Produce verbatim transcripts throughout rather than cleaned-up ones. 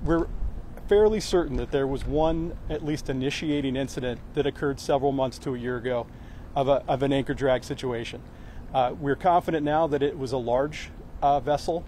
we're fairly certain that there was one at least initiating incident that occurred several months to a year ago of, a, of an anchor drag situation. Uh, we're confident now that it was a large uh, vessel.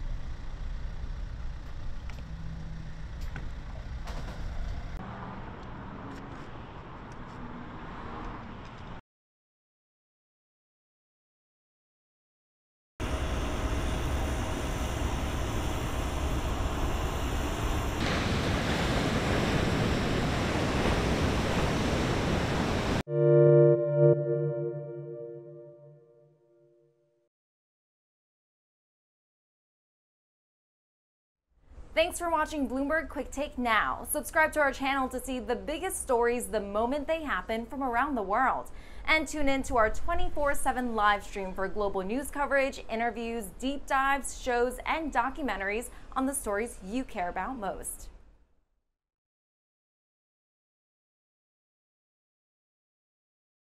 Thanks for watching Bloomberg Quicktake Now. Subscribe to our channel to see the biggest stories the moment they happen from around the world. And tune in to our twenty-four seven live stream for global news coverage, interviews, deep dives, shows, and documentaries on the stories you care about most.